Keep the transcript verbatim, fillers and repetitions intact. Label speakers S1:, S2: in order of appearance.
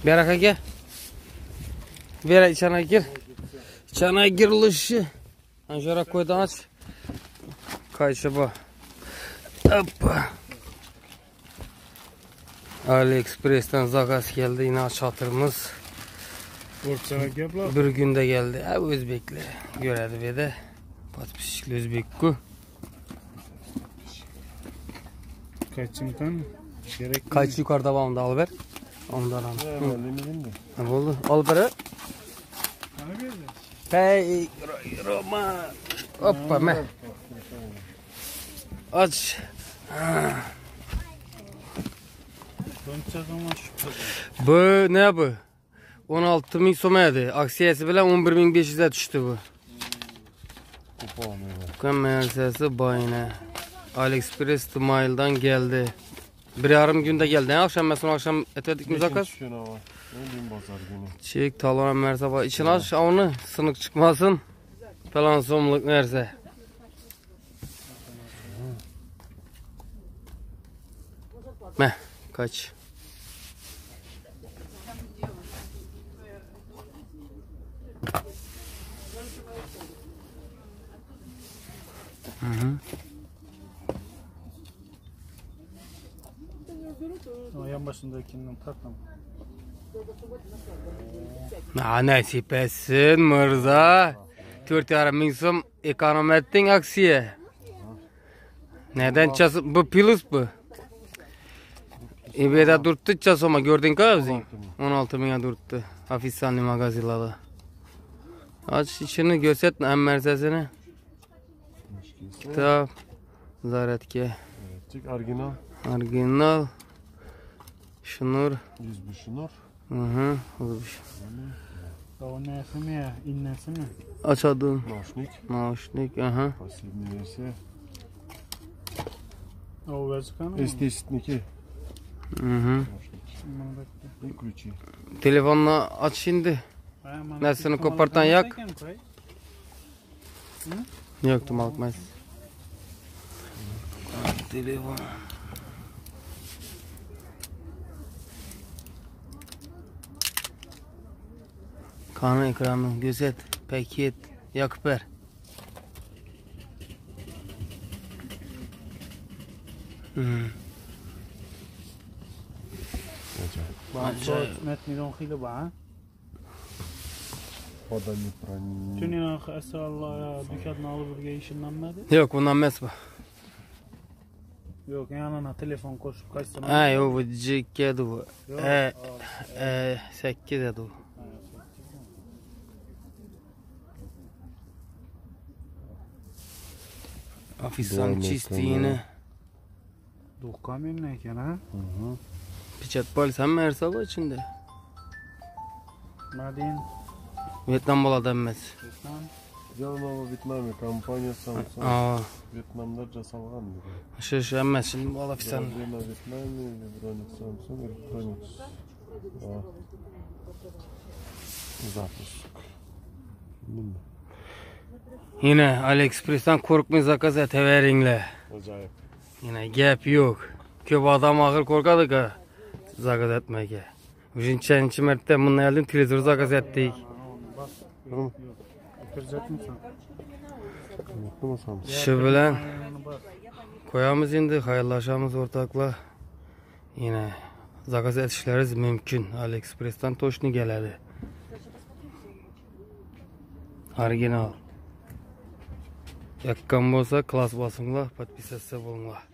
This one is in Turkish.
S1: Beraka gel. Ver içine gir. İçine girilishi. Anjara koydan aç. Kayışı bu. Hoppa. AliExpress'ten zakaz geldi. Yine çatırımız. Bir günde geldi. Ha, Özbekli. Göredi ve de. Patpişikli Özbekku.
S2: Kaçımdan?
S1: Kaç yukarıda var onu da alıver. Ondan al. Ne oldu? Al beri. Hey Roma. Hoppa me. Aç. Bu ne bu? on altı bin somaydı. Aksiyesi bile on bir bin beş yüze düştü bu. Kamerası bayine. AliExpress Tımayıl'dan geldi. Bir yarım günde geldi. Ne akşam mesela akşam etmedik mi zakaz? Çek talona mertaba için aç onu sınık çıkmasın. Falan somluk nerse. Meh kaç. Hı hı.
S2: Yan başındakinden takmam.
S1: Ha, nasip etsin Mirza. Dört yarım bin som ekonomi ettin aksiye. Neden çası? Bu plus bu. İbeda durttu çasoma gördün ki on altı bine durttu. Hafisanlı magaziladı. Aç içini gösterme hem mersesini. Kitap. Zaretke.
S3: Çık orijinal.
S1: Orijinal. Şunur.
S3: yüz bir şunur.
S1: Hı hı.
S2: O nesi mi ya? İnnesi mi?
S1: Açadım.
S3: Naşnik.
S1: Naşnik. Aha.
S3: Pasivni verse.
S2: O versikanı mı?
S3: Estesitniki.
S1: Hı hı.
S3: Bir ключи.
S1: Telefonla aç şimdi. Nesini kopartan yak. Yoktu malkmaz. Telefon. Kanı ekranı gözet, paket, yakıp ver. Hmm.
S2: Acayip. Met milyon kilo var. Tünün akı Allah ya dükkanını alıp bir işinlenmedi.
S1: Yok bundan mes bu.
S2: Yok yanına telefon koşup kaçsana.
S1: Ha yok bu cikkedi bu. E, e, sekiz dedi bu. Afistan çistiğini.
S2: Dukkan ne ki ha?
S1: Pichat polis hem mersal içinde.
S2: Madin.
S1: Vietnam bala denmez.
S2: Vietnam.
S3: Canım Vietnam kampanya Samsung.
S1: Aa.
S3: Vietnam'da casalan mı?
S1: Şu şu emmez şimdi bala Afistan.
S3: Vietnam, Vietnam, Samsung, Electronics. Aa. Zapus.
S1: Yine AliExpress'ten korkmayın zakaz eteverinle.
S3: Acayip.
S1: Yine gap yok. Köp adam ahır korkadı ki zakaz etmeye. Üçüncü mertte bununla geldim televizor zakaz ettik. Şu bilen koyamız şimdi hayırlaşamız ortakla. Yine zakaz etişleriz mümkün. AliExpress'ten toşnu geledi. Orijinal. Yakkan bolsa klas basınla, podpisatsa bolunla.